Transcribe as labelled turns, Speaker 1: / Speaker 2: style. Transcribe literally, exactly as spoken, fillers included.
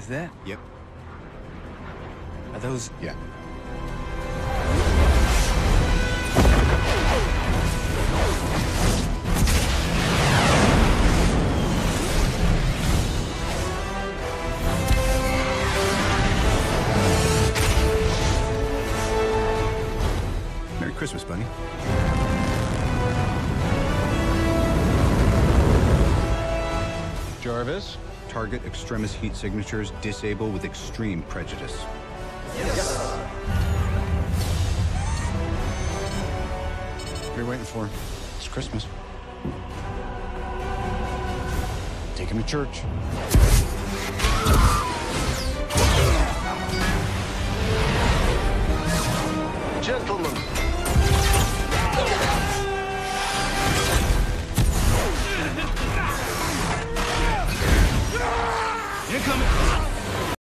Speaker 1: Is that?
Speaker 2: Yep.
Speaker 1: Are those...
Speaker 2: Yeah. Merry Christmas, buddy.
Speaker 3: Jarvis?
Speaker 2: Target extremis heat signatures disable with extreme prejudice.
Speaker 3: Yes.
Speaker 2: What are you waiting for? It's Christmas. Take him to church.
Speaker 3: Gentlemen.
Speaker 1: Incoming!